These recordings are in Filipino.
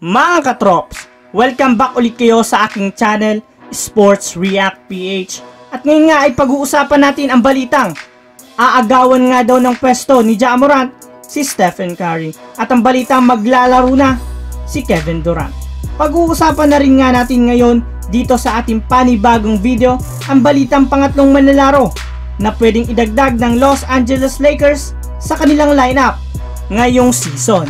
Mga katrops, welcome back ulit kayo sa aking channel, Sports React PH. At ngayon nga ay pag-uusapan natin ang balitang aagawan nga daw ng pwesto ni Ja Morant si Stephen Curry at ang balitang maglalaro na si Kevin Durant. Pag-uusapan na rin nga natin ngayon dito sa ating panibagong video ang balitang pangatlong manlalaro na pwedeng idagdag ng Los Angeles Lakers sa kanilang lineup ngayong season.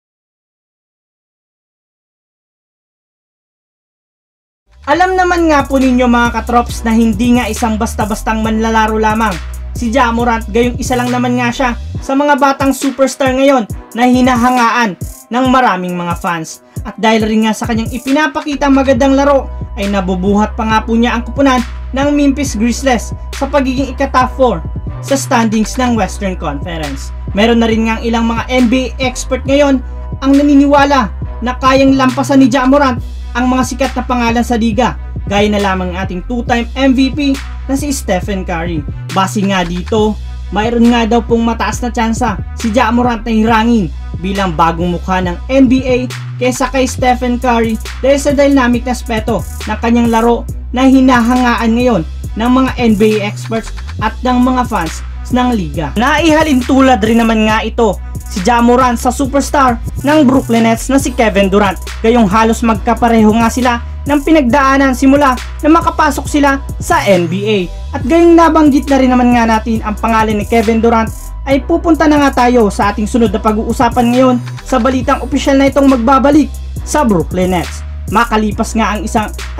Alam naman nga po ninyo mga katrops na hindi nga isang basta-bastang manlalaro lamang si Ja Morant, gayong isa lang naman nga siya sa mga batang superstar ngayon na hinahangaan ng maraming mga fans. At dahil rin nga sa kanyang ipinapakita magandang laro ay nabubuhat pa nga po niya ang kupunan ng Memphis Grizzlies sa pagiging ika-top 4 sa standings ng Western Conference. Meron na rin nga ilang mga NBA expert ngayon ang naniniwala na kayang lampasan ni Ja Morant ang mga sikat na pangalan sa liga, gaya na lamang ating 2-time MVP na si Stephen Curry. Base nga dito, mayroon nga daw pong mataas na tsansa si Ja Morant na hirangin bilang bagong mukha ng NBA kesa kay Stephen Curry dahil sa dynamic na aspeto ng kanyang laro na hinahangaan ngayon ng mga NBA experts at ng mga fans ng liga. Naihalin tulad rin naman nga ito si Ja Morant sa superstar ng Brooklyn Nets na si Kevin Durant, gayong halos magkapareho nga sila ng pinagdaanan simula na makapasok sila sa NBA. At gayong nabanggit na rin naman nga natin ang pangalan ni Kevin Durant, ay pupunta na nga tayo sa ating sunod na pag-uusapan ngayon sa balitang opisyal na itong magbabalik sa Brooklyn Nets. Makalipas nga ang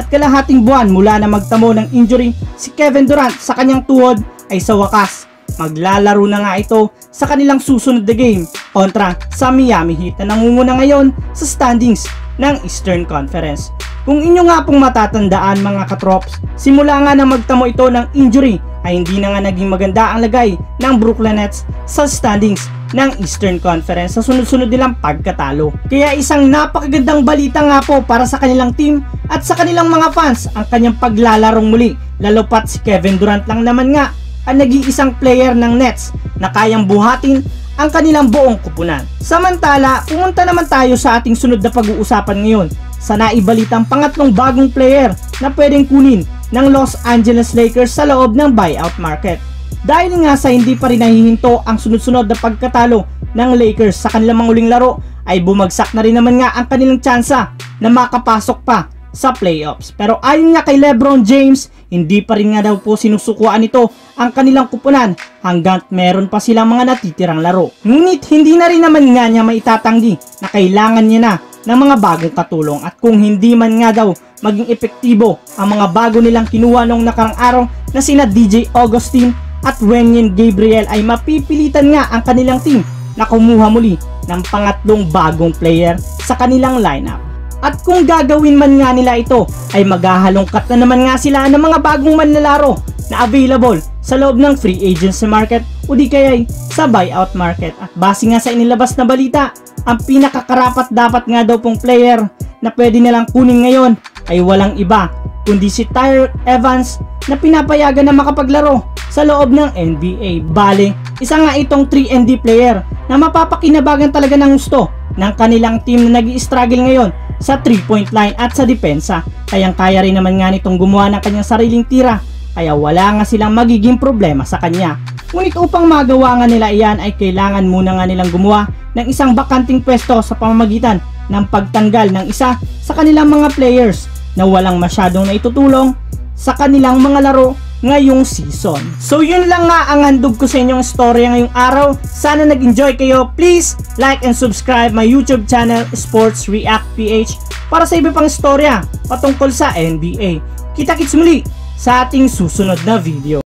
1.5 buwan mula na magtamo ng injury si Kevin Durant sa kanyang tuhod, ay sa wakas maglalaro na nga ito sa kanilang susunod na game kontra sa Miami Heat na nangunguna ngayon sa standings ng Eastern Conference. Kung inyo nga pong matatandaan mga katrops, simula nga na magtamo ito ng injury ay hindi na nga naging maganda ang lagay ng Brooklyn Nets sa standings ng Eastern Conference sa sunod-sunod nilang pagkatalo. Kaya isang napakagandang balita nga po para sa kanilang team at sa kanilang mga fans ang kanyang paglalarong muli, lalo pat si Kevin Durant lang naman nga ang nag-iisang player ng Nets na kayang buhatin ang kanilang buong kupunan. Samantala, pumunta naman tayo sa ating sunod na pag-uusapan ngayon sa naibalitang pangatlong bagong player na pwedeng kunin ng Los Angeles Lakers sa loob ng buyout market. Dahil nga sa hindi pa rin nahihinto ang sunod-sunod na pagkatalo ng Lakers sa kanilang mga uling laro, ay bumagsak na rin naman nga ang kanilang tsansa na makapasok pa sa playoffs. Pero ayon nga kay LeBron James, hindi pa rin nga daw po sinusukuan nito ang kanilang kupunan hanggang meron pa silang mga natitirang laro. Ngunit hindi na rin naman nga niya maitatanggi na kailangan niya na ng mga bagong katulong, at kung hindi man nga daw maging epektibo ang mga bago nilang kinuha noong nakarang araw na sina DJ Augustin at Wenyen Gabriel, ay mapipilitan nga ang kanilang team na kumuha muli ng pangatlong bagong player sa kanilang lineup. At kung gagawin man nga nila ito, ay maghahalongkat na naman nga sila ng mga bagong manlalaro na available sa loob ng free agency market o di kaya sa buyout market. At base nga sa inilabas na balita, ang pinakakarapat dapat nga daw pong player na pwede nilang kunin ngayon ay walang iba kundi si Tyreke Evans na pinapayagan na makapaglaro sa loob ng NBA. Bale, isa nga itong 3&D player na mapapakinabangan talaga ng gusto ng kanilang team na nag-i-struggle ngayon sa 3-point line at sa depensa. Kayang-kaya rin naman nga nitong gumawa ng kanyang sariling tira, kaya wala nga silang magiging problema sa kanya. Ngunit upang magawa nga nila iyan ay kailangan muna nga nilang gumawa ng isang bakanting pwesto sa pamamagitan ng pagtanggal ng isa sa kanilang mga players na walang masyadong naitutulong sa kanilang mga laro ngayong season. So yun lang nga ang handog ko sa inyong storya ngayong araw. Sana nag-enjoy kayo. Please like and subscribe my YouTube channel, Sports React PH, para sa iba pang storya patungkol sa NBA. Kita-kits muli sa ating susunod na video.